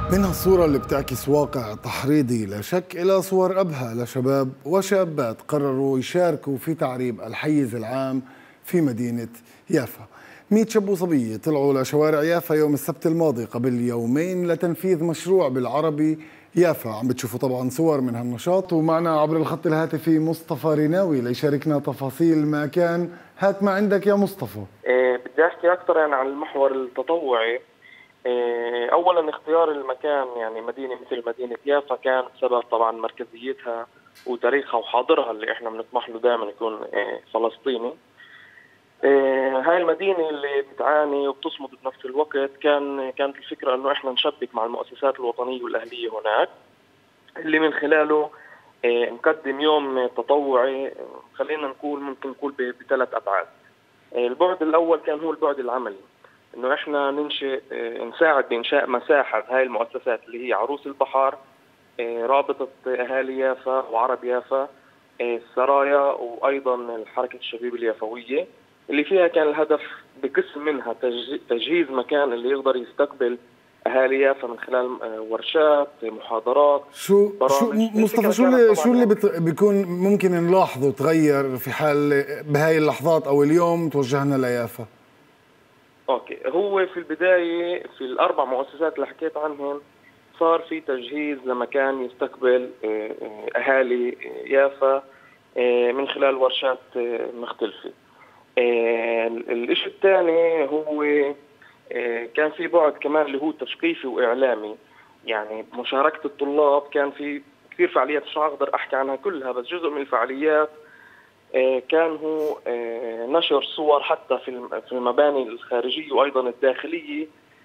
منها الصورة اللي بتعكس واقع تحريضي لا شك إلى صور أبهى لشباب وشابات قرروا يشاركوا في تعريب الحيز العام في مدينة يافا. 100 شاب وصبية طلعوا لشوارع يافا يوم السبت الماضي قبل يومين لتنفيذ مشروع بالعربي يافا. عم بتشوفوا طبعا صور من هالنشاط، ومعنا عبر الخط الهاتفي مصطفى ريناوي ليشاركنا تفاصيل ما كان. هات ما عندك يا مصطفى. بدي احكي اكثر عن المحور التطوعي. اولا اختيار المكان مدينه مثل مدينه يافا كان بسبب طبعا مركزيتها وتاريخها وحاضرها اللي احنا بنطمح له دائما يكون فلسطيني. هاي المدينه اللي بتعاني وبتصمد بنفس الوقت كانت الفكره انه احنا نشبك مع المؤسسات الوطنيه والاهليه هناك، اللي من خلاله نقدم يوم تطوعي. خلينا نقول ممكن نقول بثلاث ابعاد. البعد الاول كان هو البعد العملي، انه احنا نساعد بانشاء مساحه هاي المؤسسات اللي هي عروس البحر، رابطه اهالي يافا وعرب يافا، السرايا، وايضا الحركه الشبيبه اليافويه، اللي فيها كان الهدف بقسم منها تجهيز مكان اللي يقدر يستقبل اهالي يافا من خلال ورشات، محاضرات، شو مصطفى، شو اللي بيكون ممكن نلاحظه تغير في حال بهاي اللحظات او اليوم توجهنا ليافا؟ اوكي، هو في البدايه في الاربع مؤسسات اللي حكيت عنهم صار في تجهيز لمكان يستقبل اهالي يافا من خلال ورشات مختلفه. الشيء الثاني هو كان في بعد كمان اللي هو تثقيفي واعلامي، يعني مشاركه الطلاب. كان في كثير فعاليات مش هقدر احكي عنها كلها، بس جزء من الفعاليات كان هو نشر صور حتى في المباني الخارجيه وايضا الداخليه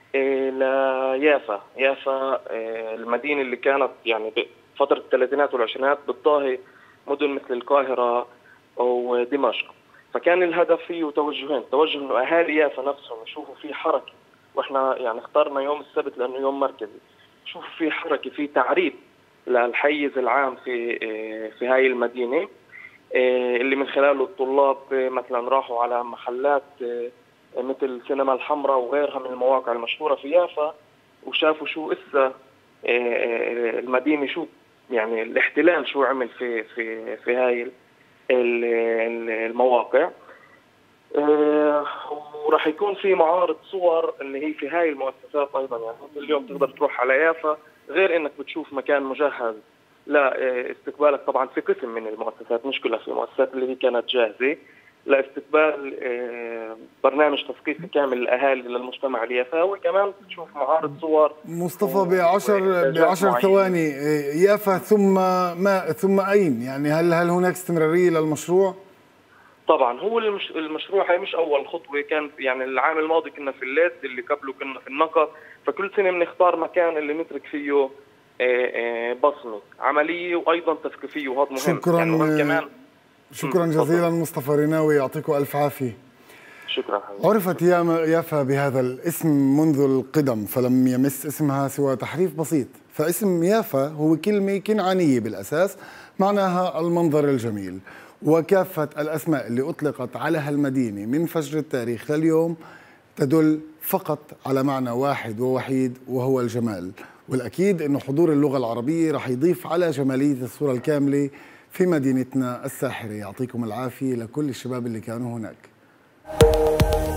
ليافا. يافا المدينه اللي كانت بفتره الثلاثينات والعشرينات بتضاهي مدن مثل القاهره او دمشق. فكان الهدف فيه توجهين، توجه انه اهالي يافا نفسهم يشوفوا في حركه، واحنا اخترنا يوم السبت لانه يوم مركزي، يشوفوا في حركه، في تعريب للحيز العام في هاي المدينه، اللي من خلاله الطلاب مثلا راحوا على محلات مثل سينما الحمراء وغيرها من المواقع المشهوره في يافا، وشافوا شو اسا المدينه، شو الاحتلال شو عمل في هاي المواقع. وراح يكون في معارض صور اللي هي في هاي المؤسسات ايضا. اليوم تقدر تروح على يافا غير انك بتشوف مكان مجهز لا استقبالك طبعا في قسم من المؤسسات، مش كلها، في مؤسسات اللي هي كانت جاهزه لاستقبال برنامج تثقيفي كامل للاهالي للمجتمع اليافاوي. كمان تشوف معارض صور. مصطفى، بعشر ثواني، يافا ثم اين؟ هل هناك استمراريه للمشروع؟ طبعا هو المشروع هي مش اول خطوه. كان العام الماضي كنا في الليد، اللي قبله كنا في النقط. فكل سنه بنختار مكان اللي نترك فيه بصمه عمليه وايضا تثقيفيه، وهذا مهم. كمان شكرا جزيلا مصطفى ريناوي، يعطيكم الف عافيه. شكرا حبيبي. عرفت يافا بهذا الاسم منذ القدم، فلم يمس اسمها سوى تحريف بسيط. فاسم يافا هو كلمه كنعانيه بالاساس، معناها المنظر الجميل، وكافه الاسماء اللي اطلقت على هالمدينه من فجر التاريخ لليوم تدل فقط على معنى واحد ووحيد، وهو الجمال. والأكيد أنه حضور اللغة العربية رح يضيف على جمالية الصورة الكاملة في مدينتنا الساحرة. يعطيكم العافية لكل الشباب اللي كانوا هناك.